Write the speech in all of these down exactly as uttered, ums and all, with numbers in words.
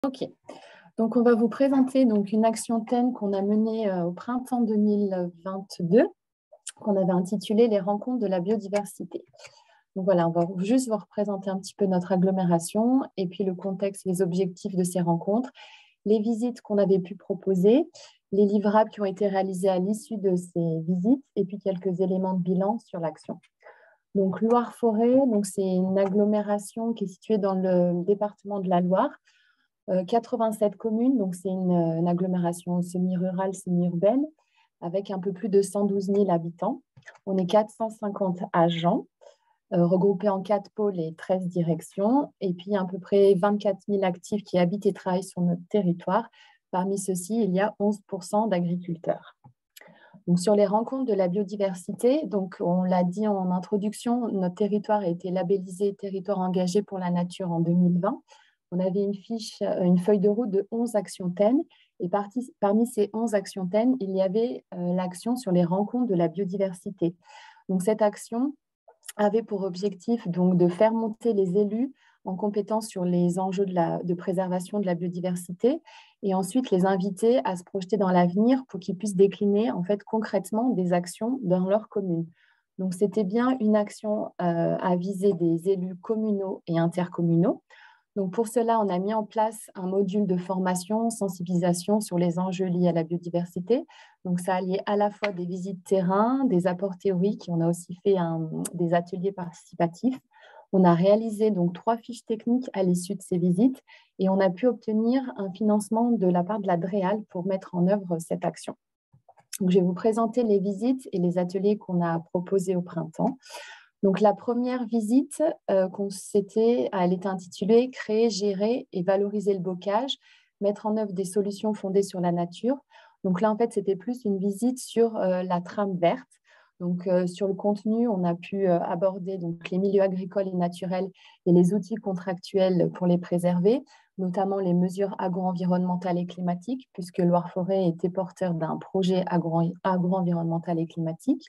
Ok, donc on va vous présenter donc une action T E N qu'on a menée euh, au printemps deux mille vingt-deux, qu'on avait intitulée Les rencontres de la biodiversité. Donc voilà, on va juste vous représenter un petit peu notre agglomération et puis le contexte, les objectifs de ces rencontres, les visites qu'on avait pu proposer, les livrables qui ont été réalisés à l'issue de ces visites et puis quelques éléments de bilan sur l'action. Donc Loire-Forêt, donc c'est une agglomération qui est située dans le département de la Loire. Euh, quatre-vingt-sept communes, donc c'est une, une agglomération semi-rurale, semi-urbaine, avec un peu plus de cent douze mille habitants. On est quatre cent cinquante agents, euh, regroupés en quatre pôles et treize directions, et puis à peu près vingt-quatre mille actifs qui habitent et travaillent sur notre territoire. Parmi ceux-ci, il y a onze pour cent d'agriculteurs. Donc, sur les rencontres de la biodiversité, donc on l'a dit en introduction, notre territoire a été labellisé territoire engagé pour la nature en deux mille vingt. On avait une fiche, une feuille de route de onze actions T E N. Et parti, parmi ces onze actions T E N, il y avait euh, l'action sur les rencontres de la biodiversité. Donc, cette action avait pour objectif donc, de faire monter les élus en compétence sur les enjeux de, la, de préservation de la biodiversité et ensuite les inviter à se projeter dans l'avenir pour qu'ils puissent décliner en fait, concrètement des actions dans leur commune. Donc, c'était bien une action euh, à viser des élus communaux et intercommunaux. Donc, pour cela, on a mis en place un module de formation, sensibilisation sur les enjeux liés à la biodiversité. Donc, ça a lié à la fois des visites terrain, des apports théoriques, et on a aussi fait un, des ateliers participatifs. On a réalisé donc trois fiches techniques à l'issue de ces visites et on a pu obtenir un financement de la part de la DREAL pour mettre en œuvre cette action. Donc, je vais vous présenter les visites et les ateliers qu'on a proposés au printemps. Donc, la première visite, euh, qu'on s'était, elle était intitulée « Créer, gérer et valoriser le bocage, mettre en œuvre des solutions fondées sur la nature ». Donc là, en fait, c'était plus une visite sur euh, la trame verte. Donc, euh, sur le contenu, on a pu euh, aborder donc, les milieux agricoles et naturels et les outils contractuels pour les préserver, notamment les mesures agro-environnementales et climatiques, puisque Loire-Forêt était porteur d'un projet agro- agro-environnemental et climatique.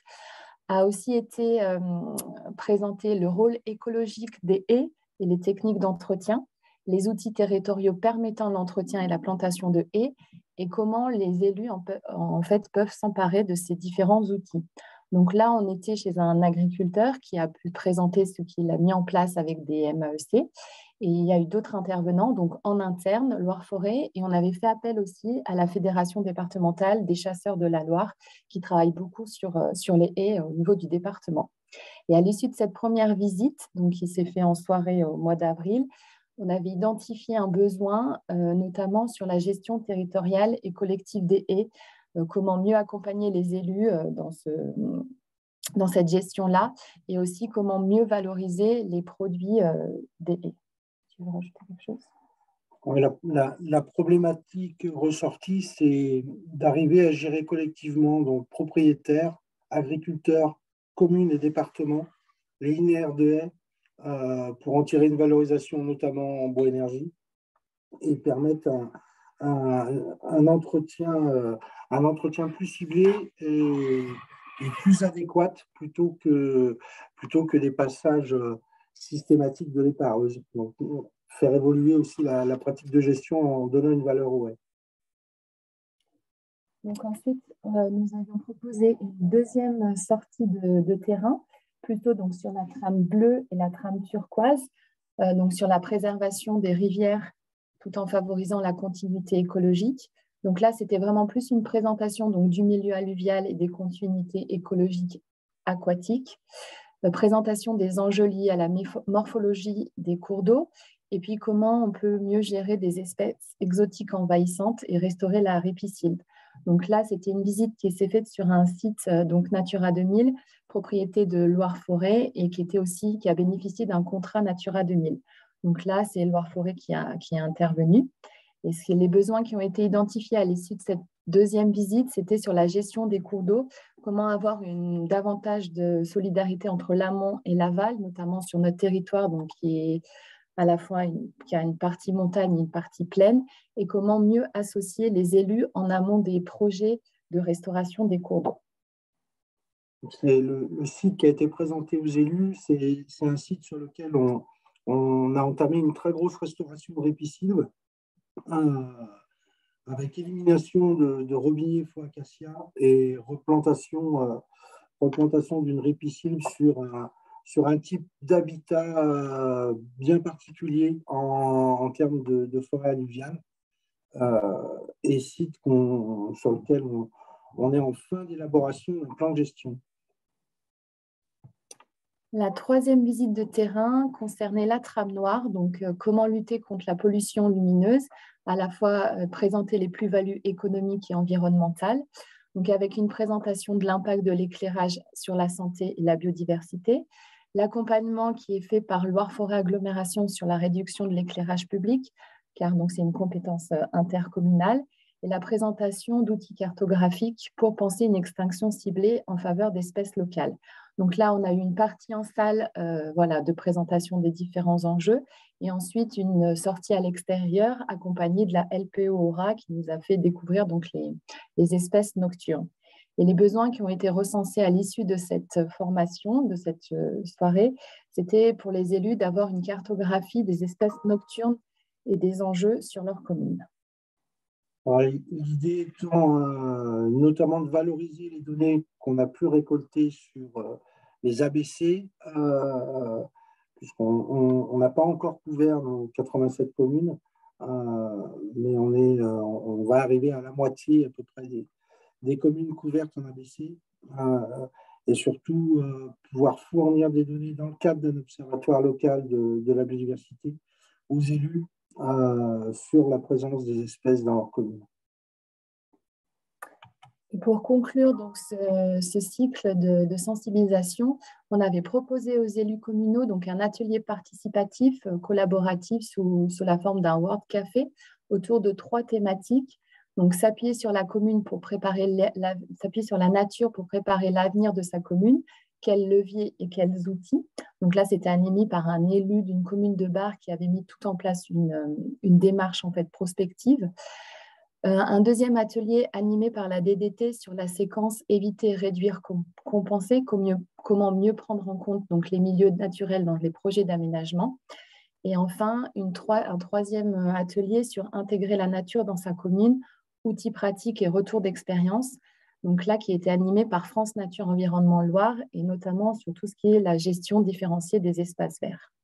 A aussi été euh, présenté le rôle écologique des haies et les techniques d'entretien, les outils territoriaux permettant l'entretien et la plantation de haies et comment les élus en, en fait peuvent s'emparer de ces différents outils. Donc là, on était chez un agriculteur qui a pu présenter ce qu'il a mis en place avec des M A E C. Et il y a eu d'autres intervenants, donc en interne, Loire-Forêt, et on avait fait appel aussi à la Fédération départementale des chasseurs de la Loire, qui travaille beaucoup sur, sur les haies au niveau du département. Et à l'issue de cette première visite, donc qui s'est faite en soirée au mois d'avril, on avait identifié un besoin, euh, notamment sur la gestion territoriale et collective des haies, euh, comment mieux accompagner les élus euh, dans, ce, dans cette gestion-là, et aussi comment mieux valoriser les produits euh, des haies. Tu veux rajouter quelque chose ? Oui, la, la, la problématique ressortie, c'est d'arriver à gérer collectivement, donc propriétaires, agriculteurs, communes et départements, les linéaires de haies euh, pour en tirer une valorisation, notamment en bois énergie, et permettre un, un, un, entretien, euh, un entretien plus ciblé et, et plus adéquat plutôt que, plutôt que des passages systématiques de départ. Donc, faire évoluer aussi la, la pratique de gestion en donnant une valeur aux haies. Donc ensuite, euh, nous avions proposé une deuxième sortie de, de terrain, plutôt donc sur la trame bleue et la trame turquoise, euh, donc sur la préservation des rivières tout en favorisant la continuité écologique. Donc là, c'était vraiment plus une présentation donc, du milieu alluvial et des continuités écologiques aquatiques, euh, présentation des enjeux liés à la morphologie des cours d'eau, et puis comment on peut mieux gérer des espèces exotiques envahissantes et restaurer la ripisylve. Donc là, c'était une visite qui s'est faite sur un site euh, donc Natura deux mille, propriété de Loire-Forêt, et qui était aussi qui a bénéficié d'un contrat Natura deux mille. Donc là, c'est Loire-Forêt qui a, qui a intervenu. Et les besoins qui ont été identifiés à l'issue de cette deuxième visite, c'était sur la gestion des cours d'eau, comment avoir une, davantage de solidarité entre l'amont et l'aval, notamment sur notre territoire, donc qui est à la fois une, qui a une partie montagne et une partie plaine, et comment mieux associer les élus en amont des projets de restauration des cours d'eau. C'est le, le site qui a été présenté aux élus, c'est, c'est un site sur lequel on, on a entamé une très grosse restauration de ripisylve euh, avec élimination de, de robiniers faux acacia et replantation, euh, replantation d'une répicile sur un, sur un type d'habitat euh, bien particulier en, en termes de, de forêt alluviale, euh, et site qu'on, sur lequel on, on est en fin d'élaboration d'un plan de gestion. La troisième visite de terrain concernait la trame noire, donc euh, comment lutter contre la pollution lumineuse, à la fois euh, présenter les plus-values économiques et environnementales, donc avec une présentation de l'impact de l'éclairage sur la santé et la biodiversité, l'accompagnement qui est fait par Loire-Forêt Agglomération sur la réduction de l'éclairage public, car donc c'est une compétence euh, intercommunale, et la présentation d'outils cartographiques pour penser une extinction ciblée en faveur d'espèces locales. Donc là, on a eu une partie en salle euh, voilà, de présentation des différents enjeux et ensuite une sortie à l'extérieur accompagnée de la L P O Aura qui nous a fait découvrir donc les, les espèces nocturnes. Et les besoins qui ont été recensés à l'issue de cette formation, de cette soirée, c'était pour les élus d'avoir une cartographie des espèces nocturnes et des enjeux sur leur commune. L'idée étant euh, notamment de valoriser les données qu'on a pu récolter sur euh, les A B C, euh, puisqu'on n'a pas encore couvert nos quatre-vingt-sept communes, euh, mais on, est, euh, on va arriver à la moitié à peu près des, des communes couvertes en A B C, euh, et surtout euh, pouvoir fournir des données dans le cadre d'un observatoire local de, de la biodiversité aux élus Euh, sur la présence des espèces dans leur commune. Et pour conclure donc, ce, ce cycle de, de sensibilisation, on avait proposé aux élus communaux donc, un atelier participatif, euh, collaboratif sous, sous la forme d'un World Café autour de trois thématiques. Donc, s'appuyer sur la commune pour préparer la, la, s'appuyer sur la nature pour préparer l'avenir de sa commune, quels leviers et quels outils. Donc là, c'était animé par un élu d'une commune de Bar qui avait mis tout en place une, une démarche en fait prospective. Euh, un deuxième atelier animé par la D D T sur la séquence éviter, réduire, com- compenser, com mieux, comment mieux prendre en compte donc, les milieux naturels dans les projets d'aménagement. Et enfin, une trois, un troisième atelier sur intégrer la nature dans sa commune, outils pratiques et retour d'expérience. Donc là, qui a été animé par France Nature Environnement Loire et notamment sur tout ce qui est la gestion différenciée des espaces verts.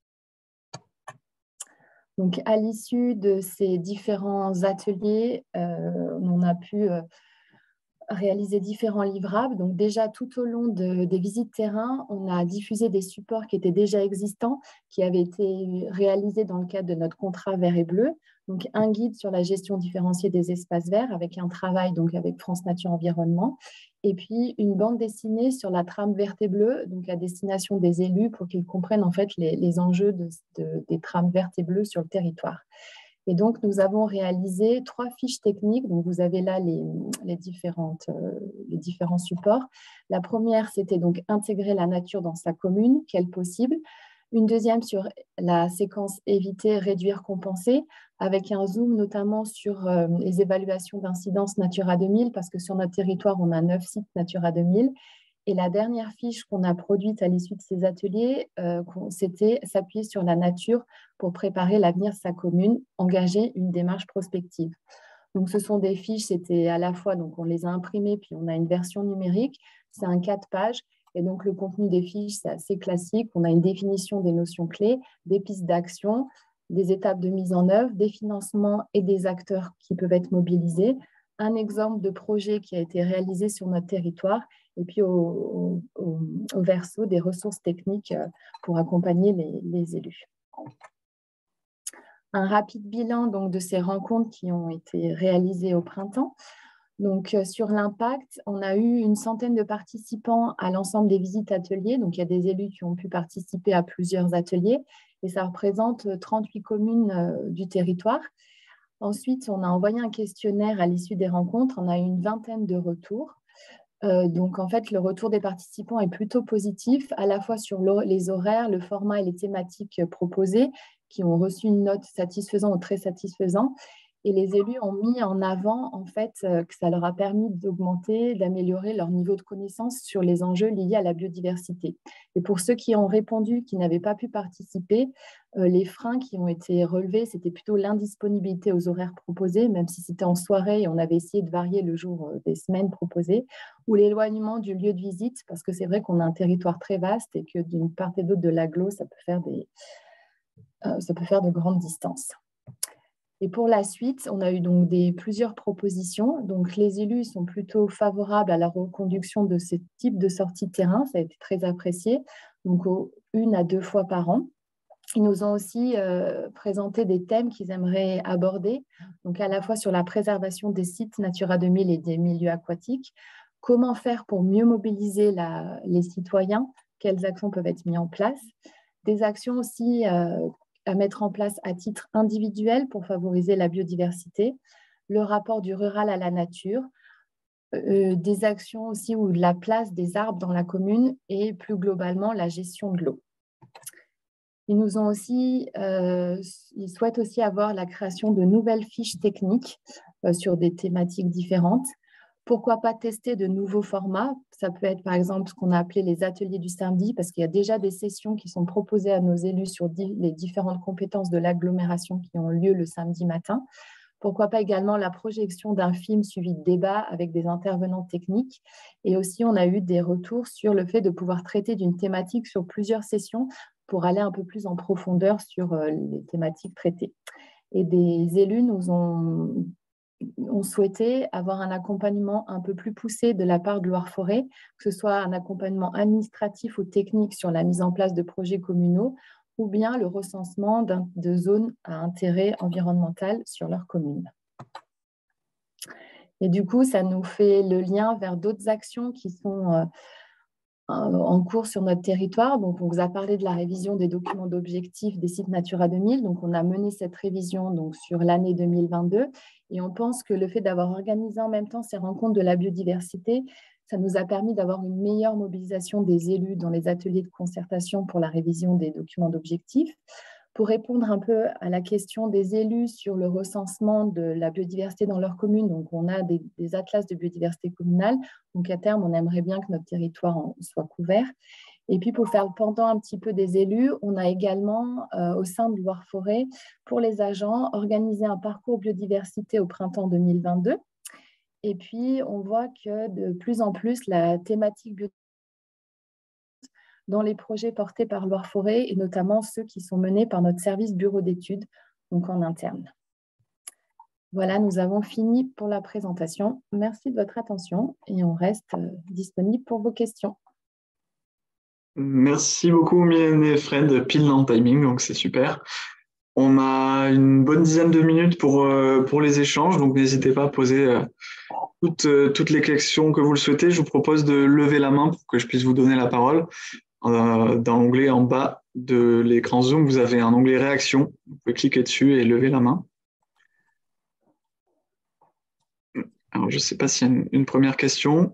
Donc, à l'issue de ces différents ateliers, euh, on a pu euh, réaliser différents livrables. Donc, déjà, tout au long de, des visites terrain, on a diffusé des supports qui étaient déjà existants, qui avaient été réalisés dans le cadre de notre contrat vert et bleu. Donc, un guide sur la gestion différenciée des espaces verts avec un travail donc, avec France Nature Environnement. Et puis, une bande dessinée sur la trame verte et bleue, donc à destination des élus pour qu'ils comprennent en fait les, les enjeux de, de, des trames vertes et bleues sur le territoire. Et donc, nous avons réalisé trois fiches techniques. Donc, vous avez là les, les, différentes, euh, les différents supports. La première, c'était donc intégrer la nature dans sa commune, quelle possible. Une deuxième sur la séquence éviter, réduire, compenser, avec un zoom notamment sur euh, les évaluations d'incidence Natura deux mille, parce que sur notre territoire, on a neuf sites Natura deux mille. Et la dernière fiche qu'on a produite à l'issue de ces ateliers, euh, c'était s'appuyer sur la nature pour préparer l'avenir de sa commune, engager une démarche prospective. Donc, ce sont des fiches, c'était à la fois, donc on les a imprimées, puis on a une version numérique, c'est un quatre pages. Et donc, le contenu des fiches, c'est assez classique. On a une définition des notions clés, des pistes d'action, des étapes de mise en œuvre, des financements et des acteurs qui peuvent être mobilisés, un exemple de projet qui a été réalisé sur notre territoire, et puis au, au, au verso des ressources techniques pour accompagner les, les élus. Un rapide bilan donc, de ces rencontres qui ont été réalisées au printemps. Donc, euh, sur l'impact, on a eu une centaine de participants à l'ensemble des visites ateliers. Donc, il y a des élus qui ont pu participer à plusieurs ateliers et ça représente trente-huit communes euh, du territoire. Ensuite, on a envoyé un questionnaire à l'issue des rencontres. On a eu une vingtaine de retours. Euh, donc, en fait, le retour des participants est plutôt positif, à la fois sur les horaires, le format et les thématiques proposées, qui ont reçu une note satisfaisante ou très satisfaisante. Et les élus ont mis en avant en fait, euh, que ça leur a permis d'augmenter, d'améliorer leur niveau de connaissance sur les enjeux liés à la biodiversité. Et pour ceux qui ont répondu, qui n'avaient pas pu participer, euh, les freins qui ont été relevés, c'était plutôt l'indisponibilité aux horaires proposés, même si c'était en soirée et on avait essayé de varier le jour euh, des semaines proposées, ou l'éloignement du lieu de visite, parce que c'est vrai qu'on a un territoire très vaste et que d'une part et d'autre de l'agglo, ça peut faire des, euh, ça peut faire de grandes distances. Et pour la suite, on a eu donc des, plusieurs propositions. Donc, les élus sont plutôt favorables à la reconduction de ce type de sortie de terrain. Ça a été très apprécié, donc au, une à deux fois par an. Ils nous ont aussi euh, présenté des thèmes qu'ils aimeraient aborder, donc à la fois sur la préservation des sites Natura deux mille et des milieux aquatiques, comment faire pour mieux mobiliser la, les citoyens, quelles actions peuvent être mises en place, des actions aussi euh, à mettre en place à titre individuel pour favoriser la biodiversité, le rapport du rural à la nature, euh, des actions aussi ou la place des arbres dans la commune et plus globalement la gestion de l'eau. Ils nous ont aussi, euh, ils souhaitent aussi avoir la création de nouvelles fiches techniques euh, sur des thématiques différentes. Pourquoi pas tester de nouveaux formats? Ça peut être par exemple ce qu'on a appelé les ateliers du samedi, parce qu'il y a déjà des sessions qui sont proposées à nos élus sur di- les différentes compétences de l'agglomération qui ont lieu le samedi matin. Pourquoi pas également la projection d'un film suivi de débats avec des intervenants techniques. Et aussi, on a eu des retours sur le fait de pouvoir traiter d'une thématique sur plusieurs sessions pour aller un peu plus en profondeur sur euh, les thématiques traitées. Et des élus nous ont ont souhaité avoir un accompagnement un peu plus poussé de la part de Loire-Forêt, que ce soit un accompagnement administratif ou technique sur la mise en place de projets communaux ou bien le recensement de zones à intérêt environnemental sur leur commune. Et du coup, ça nous fait le lien vers d'autres actions qui sont euh, en cours sur notre territoire. Donc, on vous a parlé de la révision des documents d'objectifs des sites Natura deux mille. Donc, on a mené cette révision donc, sur l'année deux mille vingt-deux. Et on pense que le fait d'avoir organisé en même temps ces rencontres de la biodiversité, ça nous a permis d'avoir une meilleure mobilisation des élus dans les ateliers de concertation pour la révision des documents d'objectifs. Pour répondre un peu à la question des élus sur le recensement de la biodiversité dans leur commune, donc on a des, des atlas de biodiversité communale, donc à terme, on aimerait bien que notre territoire en soit couvert. Et puis, pour faire le pendant un petit peu des élus, on a également, euh, au sein de Loire-Forêt, pour les agents, organisé un parcours biodiversité au printemps deux mille vingt-deux. Et puis, on voit que de plus en plus, la thématique biodiversité dans les projets portés par Loire-Forêt et notamment ceux qui sont menés par notre service bureau d'études, donc en interne. Voilà, nous avons fini pour la présentation. Merci de votre attention et on reste disponible pour vos questions. Merci beaucoup Mylène et Fred, pile dans le timing, donc c'est super. On a une bonne dizaine de minutes pour, euh, pour les échanges, donc n'hésitez pas à poser euh, toutes, euh, toutes les questions que vous le souhaitez. Je vous propose de lever la main pour que je puisse vous donner la parole. Euh, dans l'onglet en bas de l'écran Zoom, vous avez un onglet réaction. Vous pouvez cliquer dessus et lever la main. Alors, je ne sais pas s'il y a une, une première question.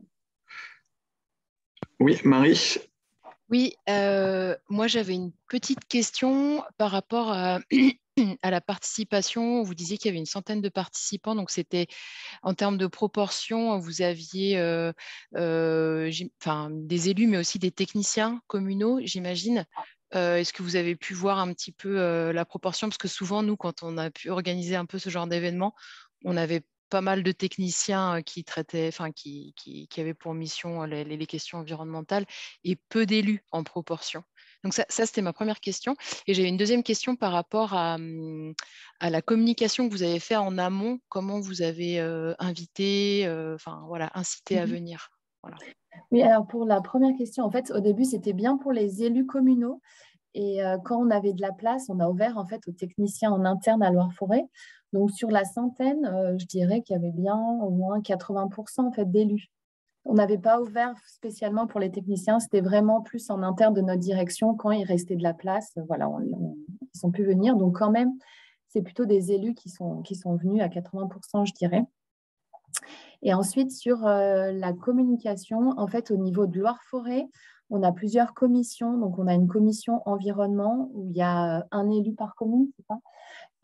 Oui, Marie? Oui, euh, moi j'avais une petite question par rapport à, à la participation. Vous disiez qu'il y avait une centaine de participants, donc c'était en termes de proportion, vous aviez euh, euh, enfin, des élus, mais aussi des techniciens communaux, j'imagine. Euh, Est-ce que vous avez pu voir un petit peu euh, la proportion? Parce que souvent, nous, quand on a pu organiser un peu ce genre d'événement, on avait pas mal de techniciens qui traitaient, enfin, qui, qui, qui avaient pour mission les, les questions environnementales et peu d'élus en proportion. Donc ça, ça c'était ma première question. Et j'ai une deuxième question par rapport à, à la communication que vous avez fait en amont. Comment vous avez euh, invité, euh, enfin voilà, incité à venir. Voilà. Oui, alors pour la première question, en fait, au début, c'était bien pour les élus communaux. Et euh, quand on avait de la place, on a ouvert en fait aux techniciens en interne à Loire-Forêt. Donc sur la centaine, euh, je dirais qu'il y avait bien au moins quatre-vingts pour cent en fait, d'élus. On n'avait pas ouvert spécialement pour les techniciens, c'était vraiment plus en interne de notre direction quand il restait de la place. Voilà, on, on, ils sont pu venir. Donc quand même, c'est plutôt des élus qui sont, qui sont venus à quatre-vingts pour cent, je dirais. Et ensuite, sur euh, la communication, en fait, au niveau de Loire-Forêt, on a plusieurs commissions. Donc, on a une commission environnement où il y a un élu par commune, c'est ça ?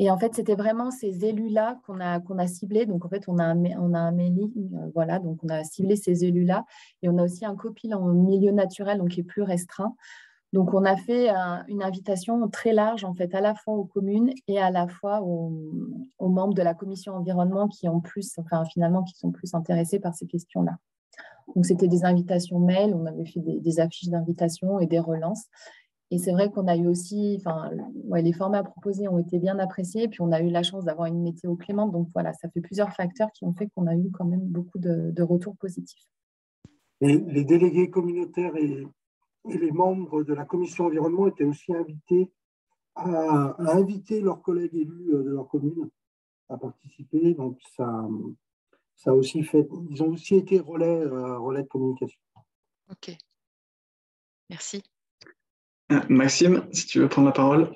Et en fait, c'était vraiment ces élus-là qu'on a, qu'on a ciblés. Donc, en fait, on a un, on a un mailing, euh, voilà, donc on a ciblé ces élus-là. Et on a aussi un copil en milieu naturel, donc qui est plus restreint. Donc, on a fait un, une invitation très large, en fait, à la fois aux communes et à la fois aux, aux membres de la commission environnement qui ont plus, enfin, finalement, qui sont plus intéressés par ces questions-là. Donc, c'était des invitations mail, on avait fait des, des affiches d'invitation et des relances. Et c'est vrai qu'on a eu aussi, enfin, ouais, les formats proposés ont été bien appréciés, puis on a eu la chance d'avoir une météo clémente. Donc voilà, ça fait plusieurs facteurs qui ont fait qu'on a eu quand même beaucoup de, de retours positifs. Et les délégués communautaires et, et les membres de la commission environnement étaient aussi invités à, à inviter leurs collègues élus de leur commune à participer. Donc ça, ça a aussi fait, ils ont aussi été relais, euh, relais de communication. Ok, merci. Maxime, si tu veux prendre la parole.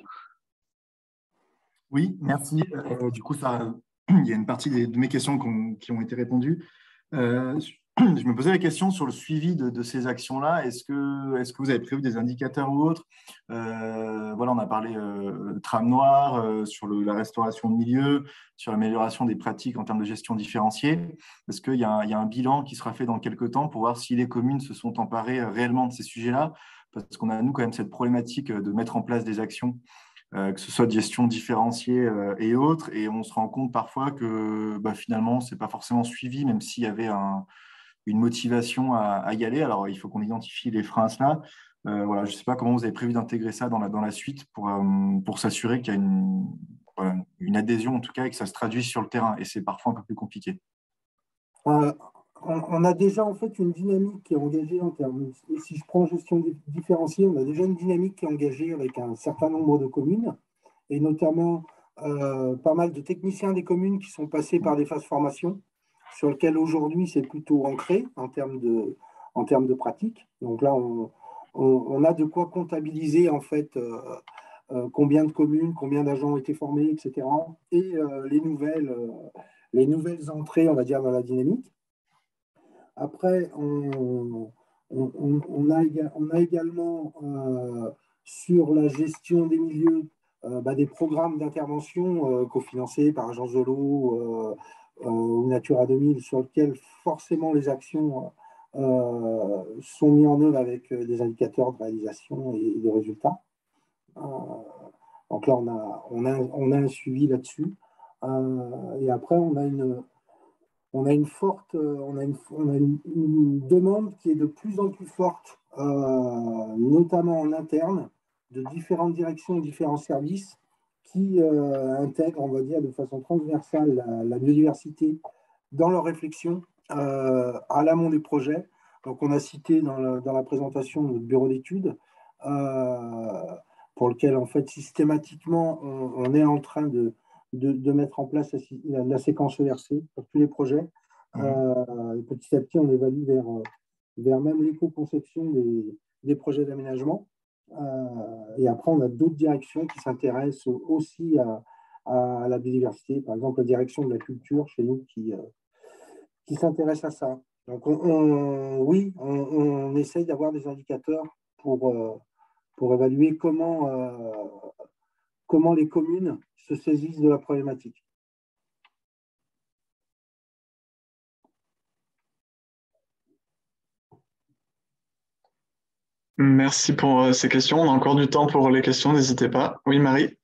Oui, merci. Euh, du coup, ça, il y a une partie des, de mes questions qui ont, qui ont été répondues. Euh, je me posais la question sur le suivi de, de ces actions-là. Est-ce que, est-ce que vous avez prévu des indicateurs ou autres? euh, Voilà, on a parlé euh, tram noir, euh, sur le, la restauration de milieu, sur l'amélioration des pratiques en termes de gestion différenciée. Est-ce qu'il y a, un, il y a un bilan qui sera fait dans quelques temps pour voir si les communes se sont emparées réellement de ces sujets-là? Parce qu'on a, nous, quand même, cette problématique de mettre en place des actions, Euh, que ce soit de gestion différenciée euh, et autres, et on se rend compte parfois que bah, finalement, ce n'est pas forcément suivi, même s'il y avait un, une motivation à, à y aller. Alors, il faut qu'on identifie les freins à cela. Euh, voilà, je ne sais pas comment vous avez prévu d'intégrer ça dans la, dans la suite pour, euh, pour s'assurer qu'il y a une, voilà, une adhésion, en tout cas, et que ça se traduise sur le terrain, et c'est parfois un peu plus compliqué. Euh, on, on a déjà en fait une dynamique qui est engagée en termes, si je prends gestion différenciée, on a déjà une dynamique qui est engagée avec un certain nombre de communes, et notamment euh, pas mal de techniciens des communes qui sont passés par des phases formation, sur lesquelles aujourd'hui c'est plutôt ancré en termes de, en termes de pratique. Donc là, on, on, on a de quoi comptabiliser en fait euh, euh, combien de communes, combien d'agents ont été formés, et cetera. Et euh, les, nouvelles, euh, les nouvelles entrées, on va dire, dans la dynamique. Après, on, on, on, on, a, on a également euh, sur la gestion des milieux euh, bah, des programmes d'intervention euh, cofinancés par Agence de l'eau euh, euh, ou Natura deux mille, sur lesquels forcément les actions euh, sont mises en œuvre avec des indicateurs de réalisation et de résultats. Euh, donc là, on a, on a, on a un suivi là-dessus. Euh, et après, on a une on a une forte, on a une, on a une, une demande qui est de plus en plus forte, euh, notamment en interne, de différentes directions, différents services qui euh, intègrent, on va dire, de façon transversale la, la biodiversité dans leur réflexion euh, à l'amont des projets. Donc, on a cité dans la, dans la présentation notre bureau d'études, euh, pour lequel, en fait, systématiquement, on, on est en train de De, de mettre en place la, la séquence E R C pour tous les projets. Mmh. Euh, petit à petit, on évalue vers, vers même l'éco-conception des, des projets d'aménagement. Euh, et après, on a d'autres directions qui s'intéressent aussi à, à la biodiversité. Par exemple, la direction de la culture chez nous qui, euh, qui s'intéresse à ça. Donc, on, on, oui, on, on essaye d'avoir des indicateurs pour, euh, pour évaluer comment, euh, comment les communes se saisissent de la problématique. Merci pour ces questions. On a encore du temps pour les questions, n'hésitez pas. Oui, Marie.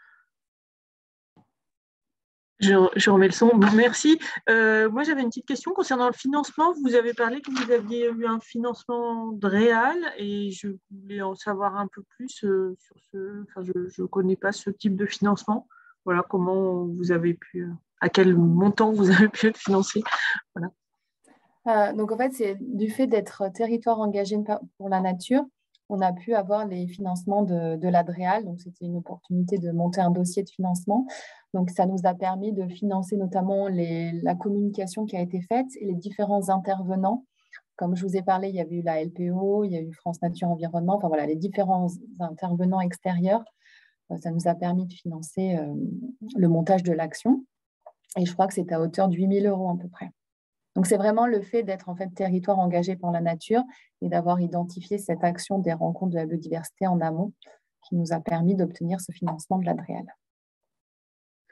Je, je remets le son. Bon, merci. Euh, moi, j'avais une petite question concernant le financement. Vous avez parlé que vous aviez eu un financement de Réal et je voulais en savoir un peu plus euh, sur ce. Enfin, je ne connais pas ce type de financement. Voilà, comment vous avez pu, à quel montant vous avez pu être financé. Voilà. Euh, donc, en fait, c'est du fait d'être territoire engagé pour la nature, on a pu avoir les financements de, de l'Adréal. Donc, c'était une opportunité de monter un dossier de financement. Donc, ça nous a permis de financer notamment les, la communication qui a été faite et les différents intervenants. Comme je vous ai parlé, il y avait eu la L P O, il y a eu France Nature Environnement, enfin voilà, les différents intervenants extérieurs. Ça nous a permis de financer euh, le montage de l'action. Et je crois que c'est à hauteur de huit mille euros à peu près. Donc, c'est vraiment le fait d'être en fait territoire engagé par la nature et d'avoir identifié cette action des rencontres de la biodiversité en amont qui nous a permis d'obtenir ce financement de l'Adréal.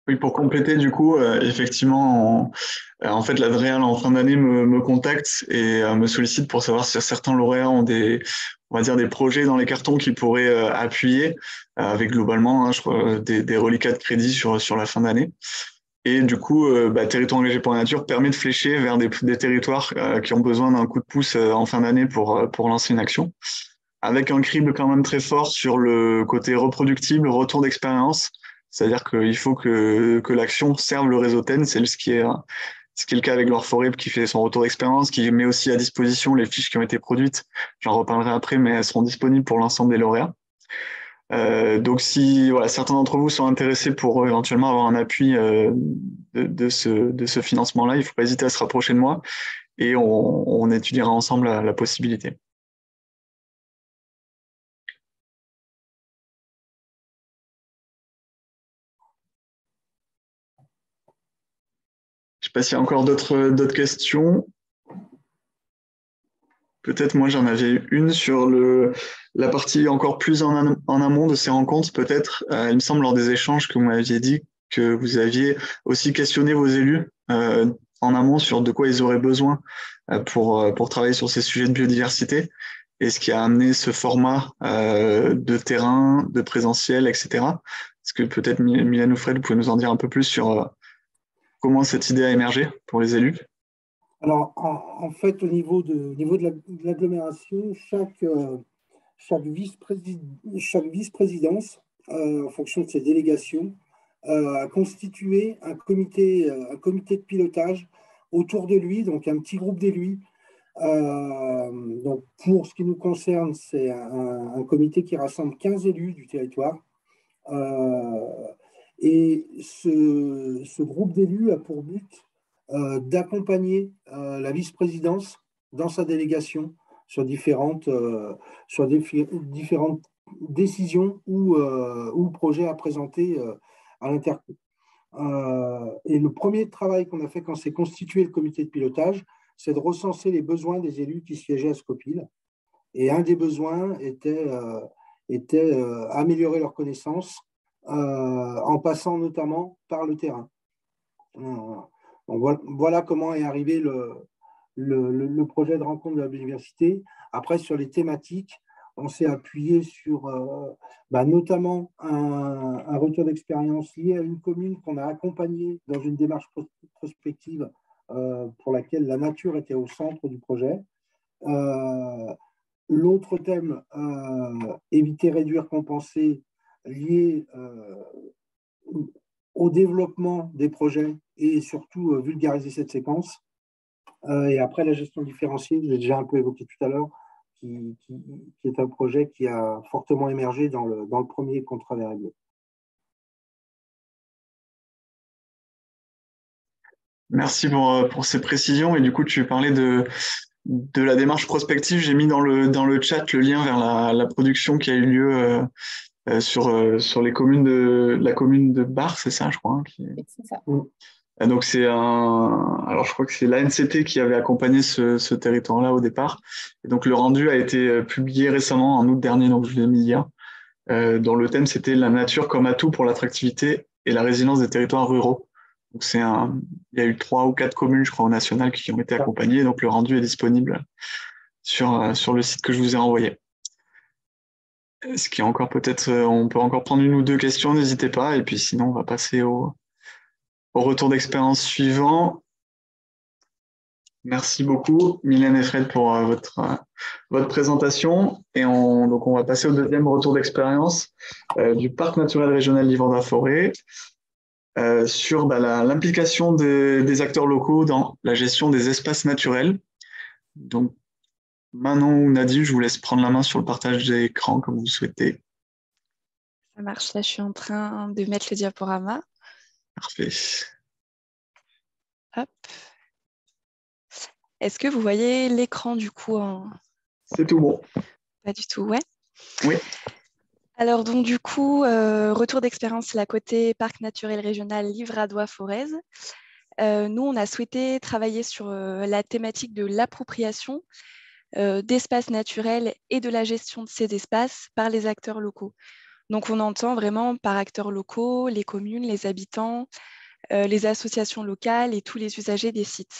Oui, pour compléter, du coup, euh, effectivement, en, en fait, l'Adréal, en fin d'année, me, me contacte et euh, me sollicite pour savoir si certains lauréats ont des, on va dire, des projets dans les cartons qu'ils pourraient euh, appuyer, euh, avec globalement, hein, je crois, des, des reliquats de crédit sur, sur la fin d'année. Et du coup, euh, bah, Territoire engagé pour la nature permet de flécher vers des, des territoires euh, qui ont besoin d'un coup de pouce euh, en fin d'année pour, euh, pour lancer une action, avec un crible quand même très fort sur le côté reproductible, retour d'expérience. C'est-à-dire qu'il faut que, que l'action serve le réseau T E N, c'est ce qui est, ce qui est le cas avec Loire Forêt qui fait son retour d'expérience, qui met aussi à disposition les fiches qui ont été produites. J'en reparlerai après, mais elles seront disponibles pour l'ensemble des lauréats. Euh, donc si voilà, certains d'entre vous sont intéressés pour éventuellement avoir un appui euh, de, de, ce, de ce financement-là, il ne faut pas hésiter à se rapprocher de moi et on, on étudiera ensemble la, la possibilité. Je ne sais pas s'il y a encore d'autres d'autres questions. Peut-être moi j'en avais une sur le, la partie encore plus en, en amont de ces rencontres, peut-être. Euh, il me semble lors des échanges que vous m'aviez dit que vous aviez aussi questionné vos élus euh, en amont sur de quoi ils auraient besoin euh, pour, pour travailler sur ces sujets de biodiversité et ce qui a amené ce format euh, de terrain, de présentiel, et cetera. Est-ce que peut-être Mylène ou Fred, vous pouvez nous en dire un peu plus sur euh, comment cette idée a émergé pour les élus? Alors, en, en fait, au niveau de, au niveau de l'agglomération, chaque, euh, chaque vice-présidence, euh, en fonction de ses délégations, euh, a constitué un comité, euh, un comité de pilotage autour de lui, donc un petit groupe d'élus. Euh, donc, pour ce qui nous concerne, c'est un, un comité qui rassemble quinze élus du territoire. Euh, et ce, ce groupe d'élus a pour but euh, d'accompagner euh, la vice-présidence dans sa délégation sur différentes, euh, sur des, différentes décisions ou, euh, ou projets à présenter euh, à l'interco. Euh, et le premier travail qu'on a fait quand s'est constitué le comité de pilotage, c'est de recenser les besoins des élus qui siégeaient à Scopil. Et un des besoins était, euh, était euh, améliorer leurs connaissances euh, en passant notamment par le terrain. Donc, voilà, voilà comment est arrivé le, le, le, projet de rencontre de la biodiversité. Après, sur les thématiques, on s'est appuyé sur euh, bah, notamment un, un retour d'expérience lié à une commune qu'on a accompagnée dans une démarche prospective euh, pour laquelle la nature était au centre du projet. Euh, L'autre thème, euh, éviter, réduire, compenser, lié euh, au développement des projets et surtout euh, vulgariser cette séquence. Euh, et après, la gestion différenciée, j'ai déjà un peu évoqué tout à l'heure, qui, qui, qui est un projet qui a fortement émergé dans le, dans le premier contrat des règles. Merci pour, pour ces précisions. Et du coup, tu parlais de, de la démarche prospective. J'ai mis dans le, dans le chat le lien vers la, la production qui a eu lieu euh, euh, sur, euh, sur les communes de la commune de Bar, c'est ça, je crois. Hein, qui... Oui, c'est ça. Et donc, c'est un. Alors, je crois que c'est l'A N C T qui avait accompagné ce, ce territoire-là au départ. Et donc, le rendu a été publié récemment, en août dernier, donc je l'ai mis hier, euh, dont le thème c'était la nature comme atout pour l'attractivité et la résilience des territoires ruraux. Donc, c'est un. Il y a eu trois ou quatre communes, je crois, au national qui ont été accompagnées. Donc, le rendu est disponible sur, sur le site que je vous ai envoyé. Est-ce qu'il y a encore peut-être. On peut encore prendre une ou deux questions, n'hésitez pas. Et puis, sinon, on va passer au. Au retour d'expérience suivant. Merci beaucoup, Mylène et Fred, pour euh, votre, euh, votre présentation. Et on, donc on va passer au deuxième retour d'expérience euh, du Parc naturel régional Livre-de-la-Forêt euh, sur bah, l'implication de, des acteurs locaux dans la gestion des espaces naturels. Donc, Manon ou Nadine, je vous laisse prendre la main sur le partage d'écran comme vous souhaitez. Ça marche, là je suis en train de mettre le diaporama. Parfait. Hop. Est-ce que vous voyez l'écran du coup en... C'est tout bon. Pas du tout, ouais. Oui. Alors donc du coup, euh, retour d'expérience là côté Parc naturel régional Livradois-Forez. Euh, nous, on a souhaité travailler sur euh, la thématique de l'appropriation euh, d'espaces naturels et de la gestion de ces espaces par les acteurs locaux. Donc, on entend vraiment par acteurs locaux, les communes, les habitants, euh, les associations locales et tous les usagers des sites.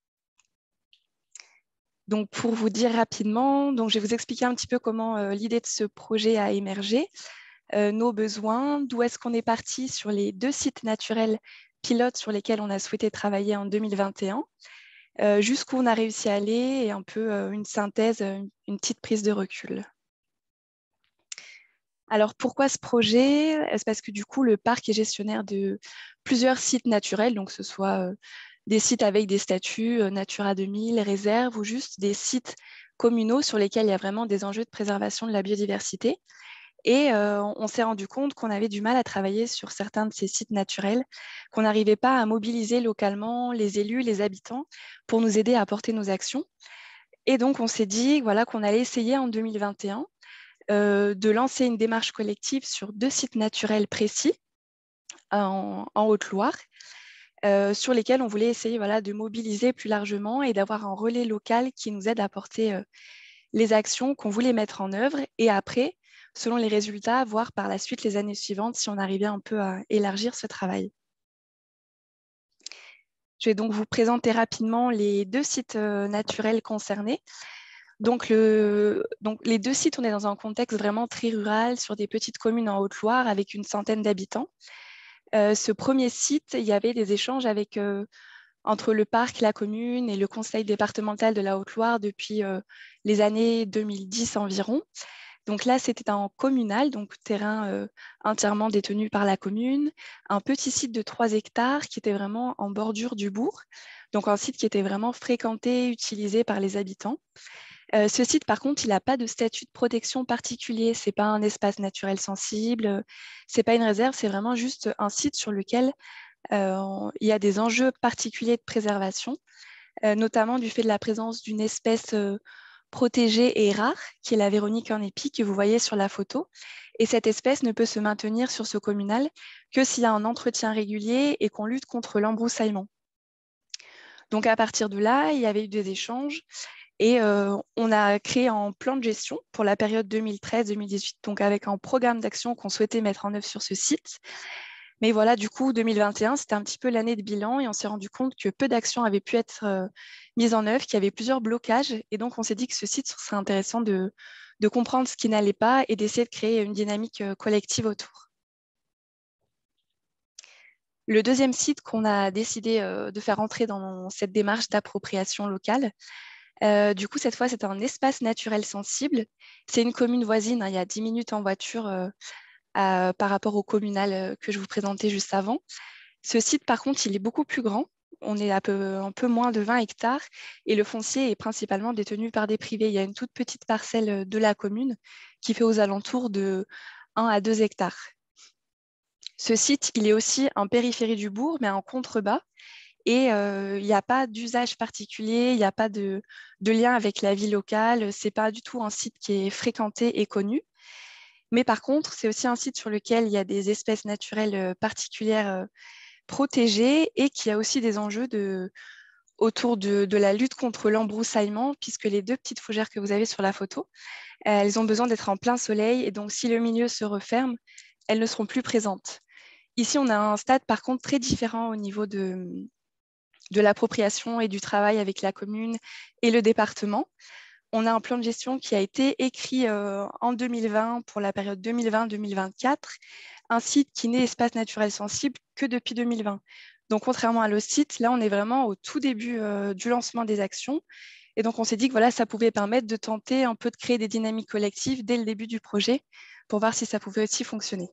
Donc, pour vous dire rapidement, donc, je vais vous expliquer un petit peu comment euh, l'idée de ce projet a émergé, euh, nos besoins, d'où est-ce qu'on est parti sur les deux sites naturels pilotes sur lesquels on a souhaité travailler en deux mille vingt et un, euh, jusqu'où on a réussi à aller et un peu euh, une synthèse, une, une petite prise de recul. Alors, pourquoi ce projet? C'est parce que du coup, le parc est gestionnaire de plusieurs sites naturels, donc que ce soit euh, des sites avec des statuts euh, Natura deux mille, réserves, ou juste des sites communaux sur lesquels il y a vraiment des enjeux de préservation de la biodiversité. Et euh, on s'est rendu compte qu'on avait du mal à travailler sur certains de ces sites naturels, qu'on n'arrivait pas à mobiliser localement les élus, les habitants, pour nous aider à porter nos actions. Et donc, on s'est dit voilà, qu'on allait essayer en deux mille vingt et un Euh, de lancer une démarche collective sur deux sites naturels précis en, en Haute-Loire, euh, sur lesquels on voulait essayer voilà, de mobiliser plus largement et d'avoir un relais local qui nous aide à porter euh, les actions qu'on voulait mettre en œuvre et après, selon les résultats, voir par la suite les années suivantes si on arrivait un peu à élargir ce travail. Je vais donc vous présenter rapidement les deux sites euh, naturels concernés. Donc, le, donc, les deux sites, on est dans un contexte vraiment très rural, sur des petites communes en Haute-Loire avec une centaine d'habitants. Euh, ce premier site, il y avait des échanges avec, euh, entre le parc, la commune et le conseil départemental de la Haute-Loire depuis euh, les années deux mille dix environ. Donc là, c'était en communal, donc terrain euh, entièrement détenu par la commune, un petit site de trois hectares qui était vraiment en bordure du bourg, donc un site qui était vraiment fréquenté, utilisé par les habitants. Euh, ce site, par contre, il n'a pas de statut de protection particulier. Ce n'est pas un espace naturel sensible, ce n'est pas une réserve, c'est vraiment juste un site sur lequel euh, il y a des enjeux particuliers de préservation, euh, notamment du fait de la présence d'une espèce euh, protégée et rare, qui est la Véronique en épi, que vous voyez sur la photo. Et cette espèce ne peut se maintenir sur ce communal que s'il y a un entretien régulier et qu'on lutte contre l'embroussaillement. Donc à partir de là, il y avait eu des échanges. Et euh, on a créé un plan de gestion pour la période deux mille treize deux mille dix-huit, donc avec un programme d'action qu'on souhaitait mettre en œuvre sur ce site. Mais voilà, du coup, deux mille vingt et un, c'était un petit peu l'année de bilan et on s'est rendu compte que peu d'actions avaient pu être euh, mises en œuvre, qu'il y avait plusieurs blocages. Et donc, on s'est dit que ce site serait intéressant de, de comprendre ce qui n'allait pas et d'essayer de créer une dynamique euh, collective autour. Le deuxième site qu'on a décidé euh, de faire entrer dans cette démarche d'appropriation locale, Euh, du coup, cette fois, c'est un espace naturel sensible. C'est une commune voisine, hein, il y a dix minutes en voiture euh, à, par rapport au communal euh, que je vous présentais juste avant. Ce site, par contre, il est beaucoup plus grand. On est à peu, un peu moins de vingt hectares et le foncier est principalement détenu par des privés. Il y a une toute petite parcelle de la commune qui fait aux alentours de un à deux hectares. Ce site, il est aussi en périphérie du bourg, mais en contrebas. Et euh, il n'y a pas d'usage particulier, il n'y a pas de, de lien avec la vie locale. Ce n'est pas du tout un site qui est fréquenté et connu. Mais par contre, c'est aussi un site sur lequel il y a des espèces naturelles particulières euh, protégées et qui a aussi des enjeux de, autour de, de la lutte contre l'embroussaillement, puisque les deux petites fougères que vous avez sur la photo, elles ont besoin d'être en plein soleil. Et donc, si le milieu se referme, elles ne seront plus présentes. Ici, on a un stade, par contre, très différent au niveau de de l'appropriation et du travail avec la commune et le département. On a un plan de gestion qui a été écrit euh, en deux mille vingt pour la période deux mille vingt deux mille vingt-quatre, un site qui n'est espace naturel sensible que depuis deux mille vingt. Donc, contrairement à l'autre site, là, on est vraiment au tout début euh, du lancement des actions. Et donc, on s'est dit que voilà, ça pouvait permettre de tenter un peu de créer des dynamiques collectives dès le début du projet pour voir si ça pouvait aussi fonctionner.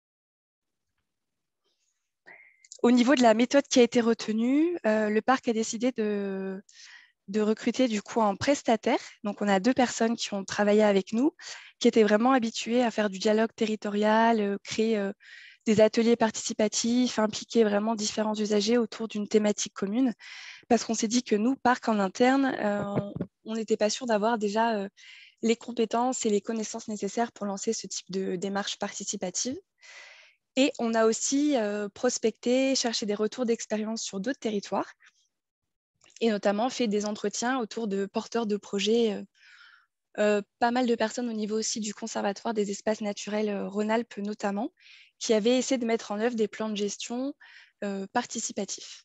Au niveau de la méthode qui a été retenue, euh, le parc a décidé de, de recruter du coup un prestataire. Donc, on a deux personnes qui ont travaillé avec nous, qui étaient vraiment habituées à faire du dialogue territorial, euh, créer euh, des ateliers participatifs, impliquer vraiment différents usagers autour d'une thématique commune. Parce qu'on s'est dit que nous, parc en interne, euh, on n'était pas sûr d'avoir déjà euh, les compétences et les connaissances nécessaires pour lancer ce type de démarche participative. Et on a aussi euh, prospecté, cherché des retours d'expérience sur d'autres territoires et notamment fait des entretiens autour de porteurs de projets euh, pas mal de personnes au niveau aussi du Conservatoire des espaces naturels euh, Rhône-Alpes notamment, qui avaient essayé de mettre en œuvre des plans de gestion euh, participatifs.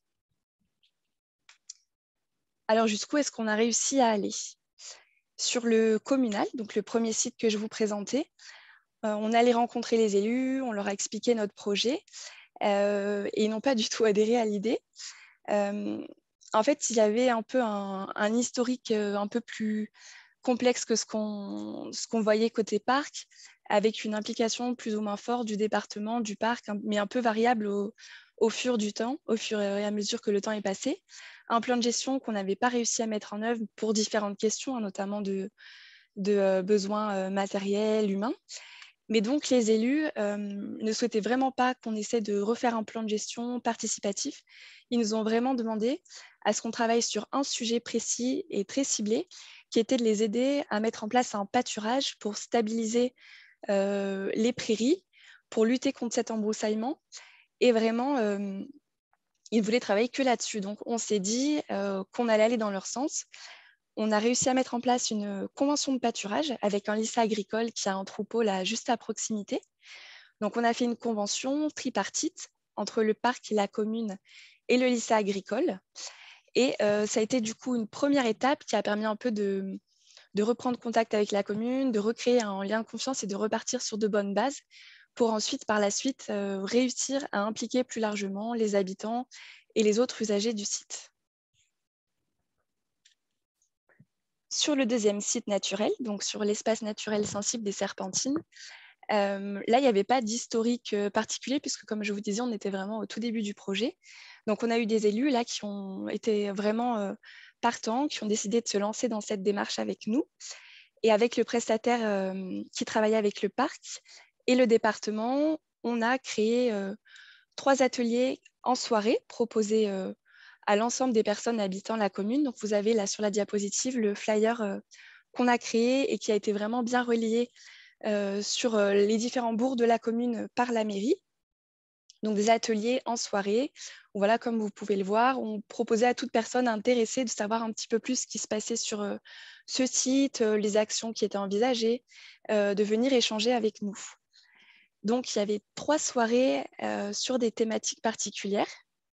Alors, jusqu'où est-ce qu'on a réussi à aller? Sur le communal, donc le premier site que je vous présentais, euh, on allait rencontrer les élus, on leur a expliqué notre projet euh, et ils n'ont pas du tout adhéré à l'idée. Euh, en fait, il y avait un peu un, un historique euh, un peu plus complexe que ce qu'on ce qu'on voyait côté parc, avec une implication plus ou moins forte du département, du parc, mais un peu variable au, au fur du temps, au fur et à mesure que le temps est passé. Un plan de gestion qu'on n'avait pas réussi à mettre en œuvre pour différentes questions, hein, notamment de, de euh, besoins euh, matériels, humains. Mais donc, les élus euh, ne souhaitaient vraiment pas qu'on essaie de refaire un plan de gestion participatif. Ils nous ont vraiment demandé à ce qu'on travaille sur un sujet précis et très ciblé, qui était de les aider à mettre en place un pâturage pour stabiliser euh, les prairies, pour lutter contre cet embroussaillement. Et vraiment, euh, ils voulaient travailler que là-dessus. Donc, on s'est dit euh, qu'on allait aller dans leur sens. On a réussi à mettre en place une convention de pâturage avec un lycée agricole qui a un troupeau là juste à proximité. Donc, on a fait une convention tripartite entre le parc, la commune et le lycée agricole. Et euh, ça a été du coup une première étape qui a permis un peu de, de reprendre contact avec la commune, de recréer un lien de confiance et de repartir sur de bonnes bases pour ensuite, par la suite, euh, réussir à impliquer plus largement les habitants et les autres usagers du site. Sur le deuxième site naturel, donc sur l'espace naturel sensible des Serpentines, euh, là, il n'y avait pas d'historique particulier puisque, comme je vous disais, on était vraiment au tout début du projet. Donc, on a eu des élus là qui ont été vraiment euh, partants, qui ont décidé de se lancer dans cette démarche avec nous. Et avec le prestataire euh, qui travaillait avec le parc et le département, on a créé euh, trois ateliers en soirée proposés euh, à l'ensemble des personnes habitant la commune. Donc, vous avez là sur la diapositive le flyer euh, qu'on a créé et qui a été vraiment bien relié euh, sur euh, les différents bourgs de la commune par la mairie. Donc, des ateliers en soirée où, voilà, comme vous pouvez le voir, on proposait à toute personne intéressée de savoir un petit peu plus ce qui se passait sur euh, ce site, euh, les actions qui étaient envisagées, euh, de venir échanger avec nous. Donc, il y avait trois soirées euh, sur des thématiques particulières.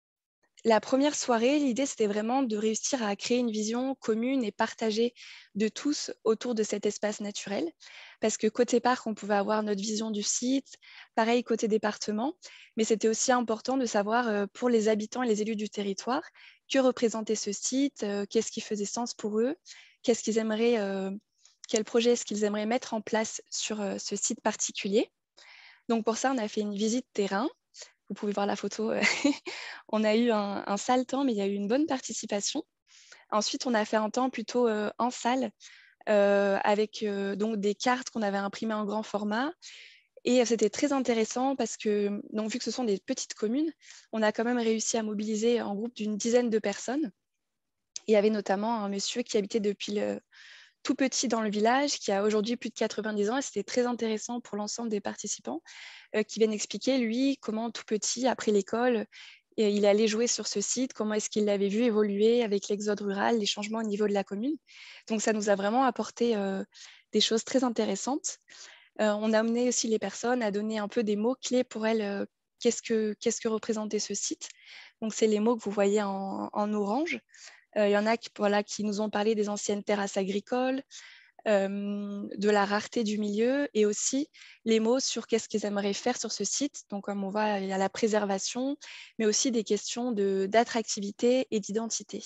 La première soirée, l'idée, c'était vraiment de réussir à créer une vision commune et partagée de tous autour de cet espace naturel. Parce que côté parc, on pouvait avoir notre vision du site, pareil côté département, mais c'était aussi important de savoir euh, pour les habitants et les élus du territoire, que représentait ce site, euh, qu'est-ce qui faisait sens pour eux, qu'est-ce qu'ils aimeraient, euh, quel projet est-ce qu'ils aimeraient mettre en place sur euh, ce site particulier. Donc pour ça, on a fait une visite terrain. Vous pouvez voir la photo. On a eu un, un sale temps, mais il y a eu une bonne participation. Ensuite, on a fait un temps plutôt euh, en salle, euh, avec euh, donc des cartes qu'on avait imprimées en grand format. Et c'était très intéressant parce que, donc, vu que ce sont des petites communes, on a quand même réussi à mobiliser un groupe d'une dizaine de personnes. Il y avait notamment un monsieur qui habitait depuis le, tout petit dans le village, qui a aujourd'hui plus de quatre-vingt-dix ans, et c'était très intéressant pour l'ensemble des participants euh, qui viennent expliquer, lui, comment tout petit, après l'école, et il allait jouer sur ce site, comment est-ce qu'il l'avait vu évoluer avec l'exode rural, les changements au niveau de la commune. Donc ça nous a vraiment apporté euh, des choses très intéressantes. Euh, on a amené aussi les personnes à donner un peu des mots-clés pour elles, euh, qu'est-ce que, qu'est-ce que représentait ce site. Donc c'est les mots que vous voyez en, en orange. Il euh, y en a qui, voilà, qui nous ont parlé des anciennes terrasses agricoles, euh, de la rareté du milieu et aussi les mots sur qu'est-ce qu'ils aimeraient faire sur ce site. Donc, comme on voit, il y a la préservation, mais aussi des questions de, d'attractivité et d'identité.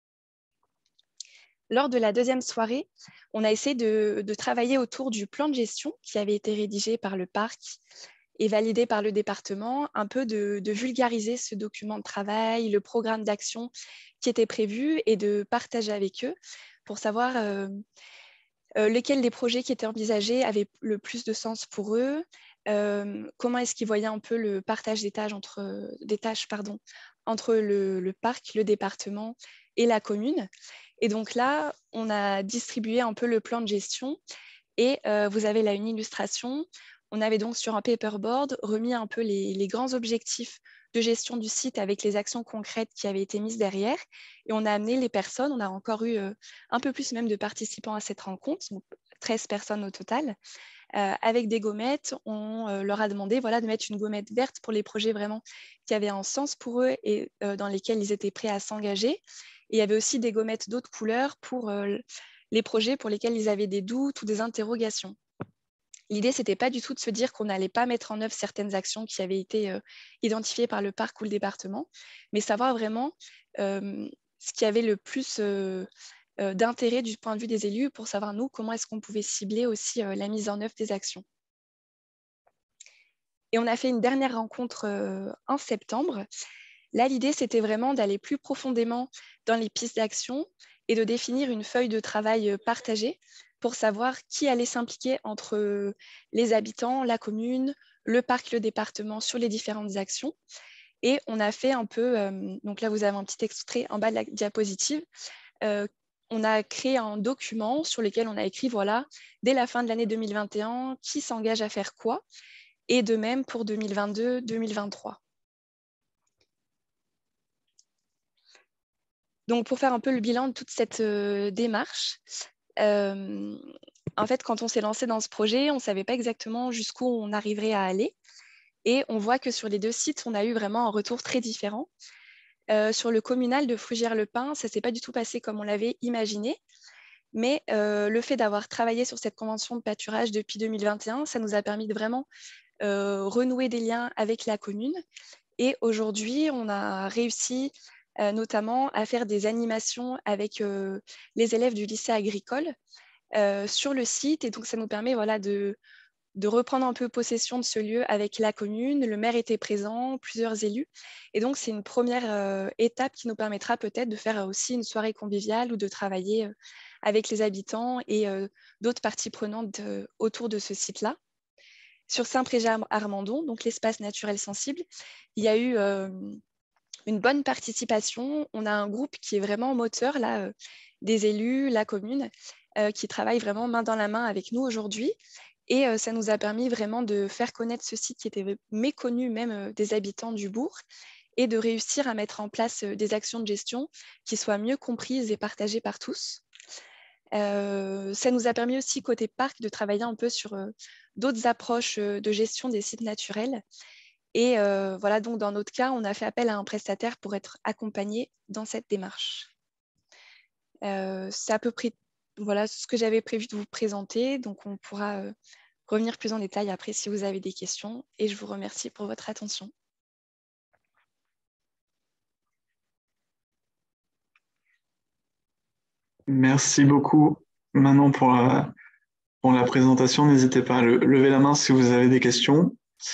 Lors de la deuxième soirée, on a essayé de, de travailler autour du plan de gestion qui avait été rédigé par le parc et validé par le département, un peu de, de vulgariser ce document de travail, le programme d'action qui était prévu et de partager avec eux pour savoir euh, euh, lesquels des projets qui étaient envisagés avaient le plus de sens pour eux, euh, comment est-ce qu'ils voyaient un peu le partage des tâches entre, des tâches, pardon, entre le, le parc, le département et la commune. Et donc là, on a distribué un peu le plan de gestion et euh, vous avez là une illustration. On avait donc sur un paperboard remis un peu les, les grands objectifs de gestion du site avec les actions concrètes qui avaient été mises derrière. Et on a amené les personnes, on a encore eu euh, un peu plus même de participants à cette rencontre, donc treize personnes au total. Euh, avec des gommettes, on euh, leur a demandé voilà, de mettre une gommette verte pour les projets vraiment qui avaient un sens pour eux et euh, dans lesquels ils étaient prêts à s'engager. Et il y avait aussi des gommettes d'autres couleurs pour euh, les projets pour lesquels ils avaient des doutes ou des interrogations. L'idée, ce n'était pas du tout de se dire qu'on n'allait pas mettre en œuvre certaines actions qui avaient été euh, identifiées par le parc ou le département, mais savoir vraiment euh, ce qui avait le plus euh, euh, d'intérêt du point de vue des élus pour savoir, nous, comment est-ce qu'on pouvait cibler aussi euh, la mise en œuvre des actions. Et on a fait une dernière rencontre euh, en septembre. Là, l'idée, c'était vraiment d'aller plus profondément dans les pistes d'action et de définir une feuille de travail partagée pour savoir qui allait s'impliquer entre les habitants, la commune, le parc, le département sur les différentes actions. Et on a fait un peu, euh, donc là vous avez un petit extrait en bas de la diapositive, euh, on a créé un document sur lequel on a écrit, voilà, dès la fin de l'année deux mille vingt et un, qui s'engage à faire quoi, et de même pour deux mille vingt-deux deux mille vingt-trois. Donc pour faire un peu le bilan de toute cette euh, démarche, euh, en fait, quand on s'est lancé dans ce projet, on ne savait pas exactement jusqu'où on arriverait à aller. Et on voit que sur les deux sites, on a eu vraiment un retour très différent. Euh, sur le communal de Fougères-le-Pin, ça ne s'est pas du tout passé comme on l'avait imaginé. Mais euh, le fait d'avoir travaillé sur cette convention de pâturage depuis deux mille vingt et un, ça nous a permis de vraiment euh, renouer des liens avec la commune. Et aujourd'hui, on a réussi euh, notamment à faire des animations avec euh, les élèves du lycée agricole euh, sur le site. Et donc, ça nous permet voilà, de, de reprendre un peu possession de ce lieu avec la commune. Le maire était présent, plusieurs élus. Et donc, c'est une première euh, étape qui nous permettra peut-être de faire aussi une soirée conviviale ou de travailler euh, avec les habitants et euh, d'autres parties prenantes de, autour de ce site-là. Sur Saint-Préjet-Armandon, donc l'espace naturel sensible, il y a eu euh, une bonne participation. On a un groupe qui est vraiment moteur, là, euh, des élus, la commune, euh, qui travaillent vraiment main dans la main avec nous aujourd'hui. Et euh, ça nous a permis vraiment de faire connaître ce site qui était méconnu même euh, des habitants du bourg et de réussir à mettre en place euh, des actions de gestion qui soient mieux comprises et partagées par tous. Euh, ça nous a permis aussi, côté parc, de travailler un peu sur euh, d'autres approches euh, de gestion des sites naturels. Et euh, voilà, donc dans notre cas, on a fait appel à un prestataire pour être accompagné dans cette démarche. Euh, c'est à peu près voilà, ce que j'avais prévu de vous présenter. Donc, on pourra euh, revenir plus en détail après si vous avez des questions. Et je vous remercie pour votre attention. Merci beaucoup, Manon, pour la, pour la présentation. N'hésitez pas à le, lever la main si vous avez des questions.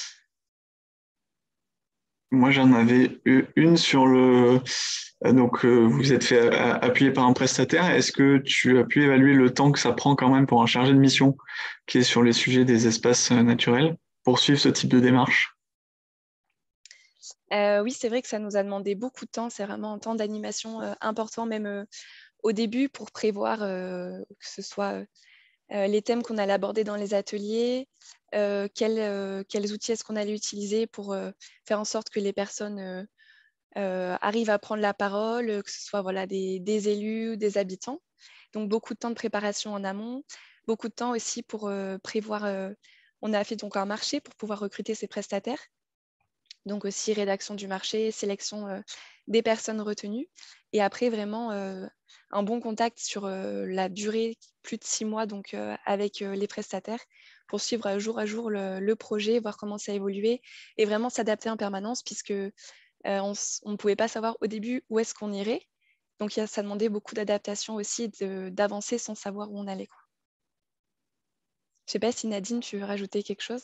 Moi, j'en avais eu une sur le... Donc, euh, vous êtes fait appuyer par un prestataire. Est-ce que tu as pu évaluer le temps que ça prend quand même pour un chargé de mission qui est sur les sujets des espaces naturels pour suivre ce type de démarche? euh, Oui, c'est vrai que ça nous a demandé beaucoup de temps. C'est vraiment un temps d'animation euh, important, même euh, au début, pour prévoir euh, que ce soit euh, les thèmes qu'on allait aborder dans les ateliers, euh, quels, euh, quels outils est-ce qu'on allait utiliser pour euh, faire en sorte que les personnes euh, euh, arrivent à prendre la parole, que ce soit voilà, des, des élus, des habitants. Donc, beaucoup de temps de préparation en amont, beaucoup de temps aussi pour euh, prévoir. Euh, on a fait donc un marché pour pouvoir recruter ces prestataires. Donc aussi rédaction du marché, sélection euh, des personnes retenues. Et après, vraiment, euh, un bon contact sur euh, la durée, plus de six mois, donc euh, avec euh, les prestataires, pour suivre jour à jour le, le projet, voir comment ça a évolué et vraiment s'adapter en permanence, puisque euh, on ne pouvait pas savoir au début où est-ce qu'on irait. Donc ça demandait beaucoup d'adaptation aussi, d'avancer sans savoir où on allait, quoi. Je ne sais pas si Nadine, tu veux rajouter quelque chose?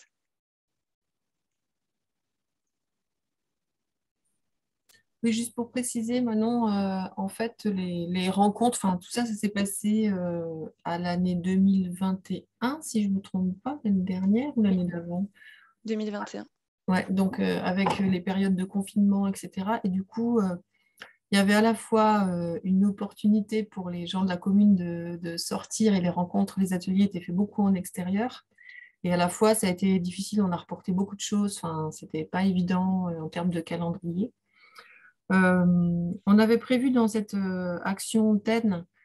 Oui, juste pour préciser, Manon, euh, en fait, les, les rencontres, enfin tout ça, ça s'est passé euh, à l'année deux mille vingt et un, si je ne me trompe pas, l'année dernière ou l'année d'avant? deux mille vingt et un. Ouais, donc euh, avec les périodes de confinement, et cetera. Et du coup, euh, il y avait à la fois euh, une opportunité pour les gens de la commune de, de sortir et les rencontres, les ateliers étaient faits beaucoup en extérieur. Et à la fois, ça a été difficile, on a reporté beaucoup de choses, enfin, c'était pas évident euh, en termes de calendrier. Euh, on avait prévu dans cette euh, action T E N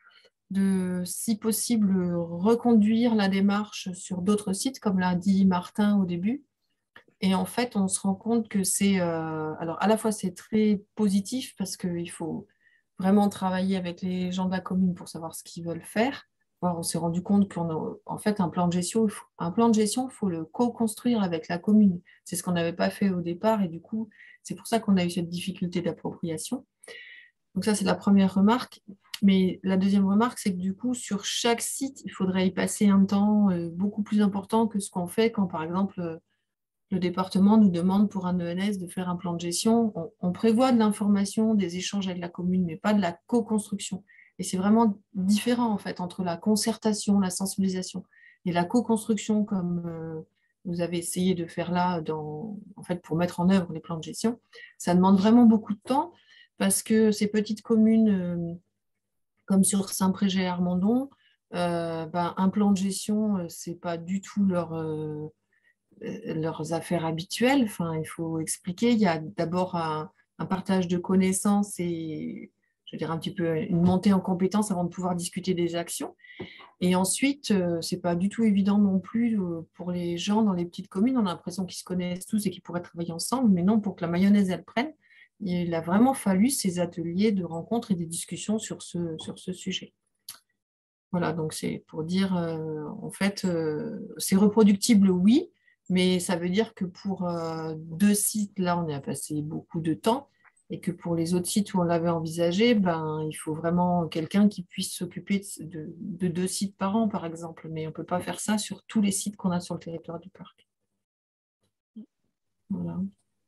de, si possible, reconduire la démarche sur d'autres sites, comme l'a dit Martin au début. Et en fait, on se rend compte que c'est, euh, alors à la fois c'est très positif parce qu'il faut vraiment travailler avec les gens de la commune pour savoir ce qu'ils veulent faire. Alors, on s'est rendu compte qu'en en fait, un plan de gestion, un plan de gestion, il faut le co-construire avec la commune. C'est ce qu'on n'avait pas fait au départ et du coup, c'est pour ça qu'on a eu cette difficulté d'appropriation. Donc ça, c'est la première remarque. Mais la deuxième remarque, c'est que du coup, sur chaque site, il faudrait y passer un temps euh, beaucoup plus important que ce qu'on fait quand, par exemple, euh, le département nous demande pour un E N S de faire un plan de gestion. On, on prévoit de l'information, des échanges avec la commune, mais pas de la co-construction. Et c'est vraiment différent, en fait, entre la concertation, la sensibilisation et la co-construction, comme euh, vous avez essayé de faire là, dans, en fait, pour mettre en œuvre les plans de gestion. Ça demande vraiment beaucoup de temps parce que ces petites communes, euh, comme sur Saint-Prégé-Armandon, euh, ben, un plan de gestion, euh, c'est pas du tout leur... Euh, leurs affaires habituelles. Enfin, il faut expliquer. Il y a d'abord un, un partage de connaissances et, je veux dire, un petit peu une montée en compétences avant de pouvoir discuter des actions. Et ensuite, euh, c'est pas du tout évident non plus euh, pour les gens dans les petites communes. On a l'impression qu'ils se connaissent tous et qu'ils pourraient travailler ensemble, mais non, pour que la mayonnaise, elle prenne, il a vraiment fallu ces ateliers de rencontres et des discussions sur ce, sur ce sujet. Voilà, donc c'est pour dire, euh, en fait, euh, c'est reproductible, oui, mais ça veut dire que pour euh, deux sites, là, on a passé beaucoup de temps, et que pour les autres sites où on l'avait envisagé, ben, il faut vraiment quelqu'un qui puisse s'occuper de, de deux sites par an, par exemple, mais on ne peut pas faire ça sur tous les sites qu'on a sur le territoire du parc. Voilà.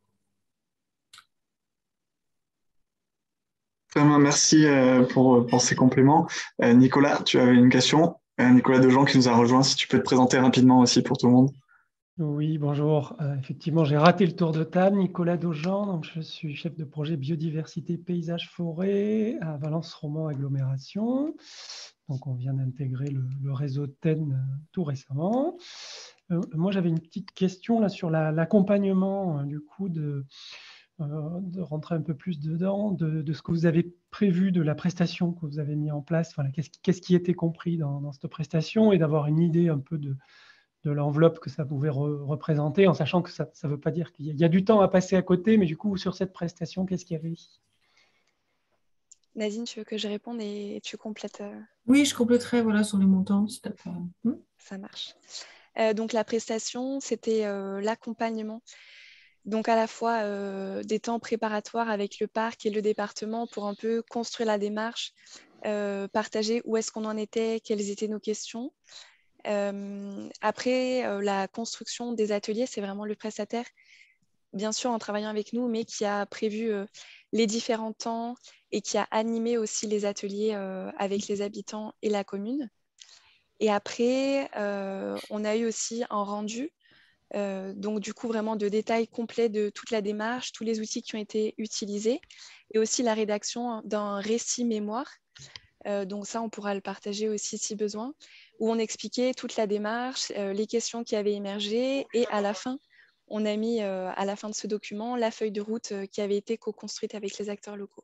Merci pour, pour ces compléments. Nicolas, tu avais une question. Nicolas Dejean qui nous a rejoint, si tu peux te présenter rapidement aussi pour tout le monde. Oui, bonjour. Euh, effectivement, j'ai raté le tour de table. Nicolas Dejean, donc je suis chef de projet biodiversité paysage forêt à Valence Roman Agglomération. Donc on vient d'intégrer le, le réseau T E N euh, tout récemment. Euh, moi, j'avais une petite question là sur l'accompagnement la, euh, du coup de Euh, de rentrer un peu plus dedans, de, de ce que vous avez prévu, de la prestation que vous avez mis en place, voilà, qu'est-ce qui, qu'est-ce qui était compris dans, dans cette prestation, et d'avoir une idée un peu de, de l'enveloppe que ça pouvait re, représenter, en sachant que ça ne veut pas dire qu'il y a, il y a du temps à passer à côté, mais du coup, sur cette prestation, qu'est-ce qu'il y avait? Nadine, tu veux que je réponde et tu complètes euh... Oui, je compléterai voilà, sur les montants. Hmm ça marche. Euh, donc la prestation, c'était euh, l'accompagnement. Donc à la fois euh, des temps préparatoires avec le parc et le département pour un peu construire la démarche, euh, partager où est-ce qu'on en était, quelles étaient nos questions. Euh, après, euh, la construction des ateliers, c'est vraiment le prestataire, bien sûr en travaillant avec nous, mais qui a prévu euh, les différents temps et qui a animé aussi les ateliers euh, avec les habitants et la commune. Et après, euh, on a eu aussi un rendu Euh, donc du coup vraiment de détails complets de toute la démarche, tous les outils qui ont été utilisés et aussi la rédaction d'un récit mémoire. Euh, donc ça, on pourra le partager aussi si besoin, où on expliquait toute la démarche, euh, les questions qui avaient émergé et à la fin, on a mis euh, à la fin de ce document la feuille de route euh, qui avait été co-construite avec les acteurs locaux.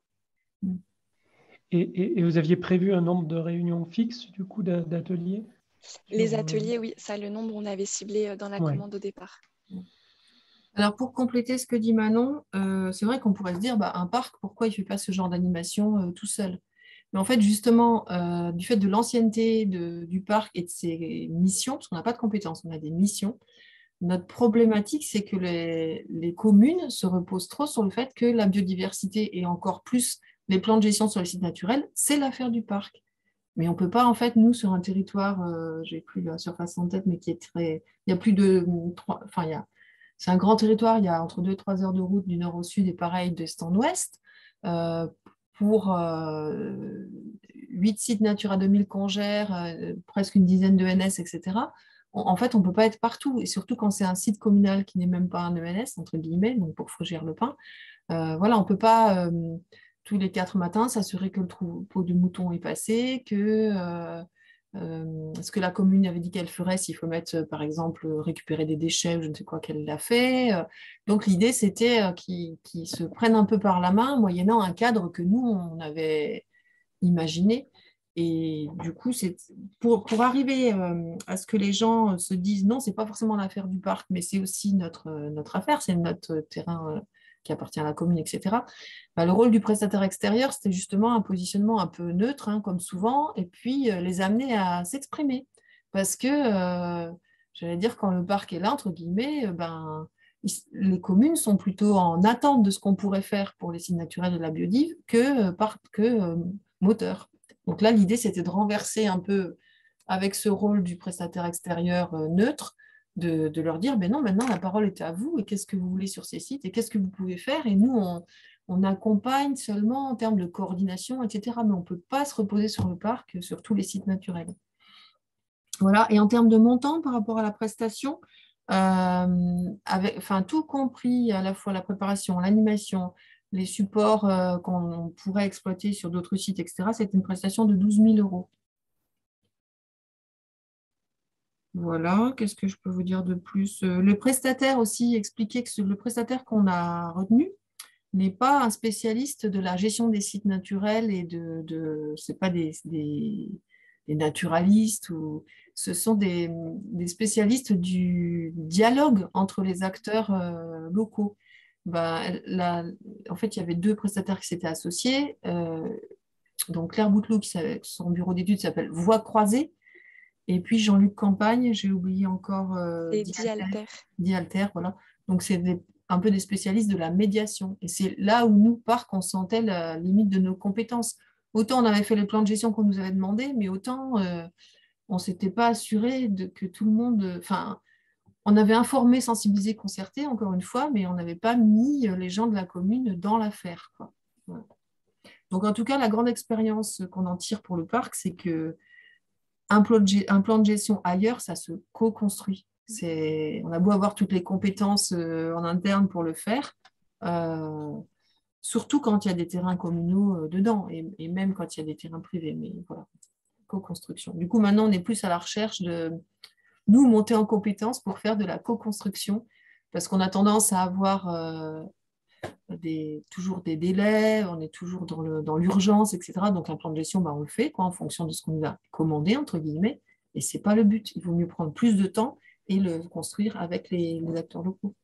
Et, et, et vous aviez prévu un nombre de réunions fixes du coup d'ateliers? Les ateliers, oui, ça, le nombre, on avait ciblé dans la ouais. commande au départ. Alors, pour compléter ce que dit Manon, euh, c'est vrai qu'on pourrait se dire, bah, un parc, pourquoi il ne fait pas ce genre d'animation euh, tout seul? Mais en fait, justement, euh, du fait de l'ancienneté du parc et de ses missions, parce qu'on n'a pas de compétences, on a des missions, notre problématique, c'est que les, les communes se reposent trop sur le fait que la biodiversité et encore plus les plans de gestion sur les sites naturels, c'est l'affaire du parc. Mais on ne peut pas, en fait, nous, sur un territoire, euh, j'ai plus la surface en tête, mais qui est très... Il y a plus de... trois, enfin, il y a, c'est un grand territoire, il y a entre deux et trois heures de route du nord au sud et pareil d'est en ouest. Euh, pour euh, huit sites Natura deux mille qu'on gère, euh, presque une dizaine de E N S, et cetera. On, en fait, on ne peut pas être partout. Et surtout quand c'est un site communal qui n'est même pas un E N S, entre guillemets, donc pour Frégère-le-Pin. Euh, voilà, on ne peut pas... Euh, tous les quatre matins, s'assurer que le troupeau de moutons est passé, que euh, euh, ce que la commune avait dit qu'elle ferait, s'il faut mettre, par exemple, récupérer des déchets ou je ne sais quoi qu'elle l'a fait. Donc l'idée, c'était euh, qu'ils qu'ils se prennent un peu par la main, moyennant un cadre que nous, on avait imaginé. Et du coup, c'est pour, pour arriver euh, à ce que les gens se disent non, ce n'est pas forcément l'affaire du parc, mais c'est aussi notre, notre affaire, c'est notre terrain euh, qui appartient à la commune, et cetera. Bah, le rôle du prestataire extérieur, c'était justement un positionnement un peu neutre, hein, comme souvent, et puis euh, les amener à s'exprimer. Parce que, euh, j'allais dire, quand le parc est là, entre guillemets, euh, ben, les communes sont plutôt en attente de ce qu'on pourrait faire pour les sites naturels et la biodive que, par, que euh, moteur. Donc là, l'idée, c'était de renverser un peu, avec ce rôle du prestataire extérieur euh, neutre, de, de leur dire, ben non, maintenant, la parole est à vous, et qu'est-ce que vous voulez sur ces sites, et qu'est-ce que vous pouvez faire, et nous, on, on accompagne seulement en termes de coordination, et cetera. Mais on ne peut pas se reposer sur le parc, sur tous les sites naturels. Voilà, et en termes de montant par rapport à la prestation, euh, avec, enfin, tout compris, à la fois la préparation, l'animation, les supports euh, qu'on pourrait exploiter sur d'autres sites, et cetera, c'est une prestation de douze mille euros. Voilà, qu'est-ce que je peux vous dire de plus? Le prestataire aussi, expliquer que le prestataire qu'on a retenu n'est pas un spécialiste de la gestion des sites naturels et de, de c'est pas des, des, des naturalistes, ou ce sont des, des spécialistes du dialogue entre les acteurs euh, locaux. Ben, la, en fait, il y avait deux prestataires qui s'étaient associés. Euh, donc Claire Bouteloup, qui son bureau d'études s'appelle Voix croisée, et puis Jean-Luc Campagne, j'ai oublié encore euh, Dialter. Dialter, voilà. Donc c'est un peu des spécialistes de la médiation. Et c'est là où nous, parc, on sentait la limite de nos compétences. Autant on avait fait les plans de gestion qu'on nous avait demandé, mais autant euh, on ne s'était pas assuré de, que tout le monde... Enfin, on avait informé, sensibilisé, concerté, encore une fois, mais on n'avait pas mis les gens de la commune dans l'affaire. Voilà. Donc en tout cas, la grande expérience qu'on en tire pour le parc, c'est que un plan de, un plan de gestion ailleurs, ça se co-construit. On a beau avoir toutes les compétences euh, en interne pour le faire, euh, surtout quand il y a des terrains communaux euh, dedans, et, et même quand il y a des terrains privés. Mais voilà, co-construction. Du coup, maintenant, on est plus à la recherche de nous monter en compétences pour faire de la co-construction, parce qu'on a tendance à avoir euh, des, toujours des délais, on est toujours dans l'urgence, et cetera. Donc, un plan de gestion, bah, on le fait quoi, en fonction de ce qu'on nous a commandé, entre guillemets, et ce n'est pas le but. Il vaut mieux prendre plus de temps et le construire avec les, les acteurs locaux.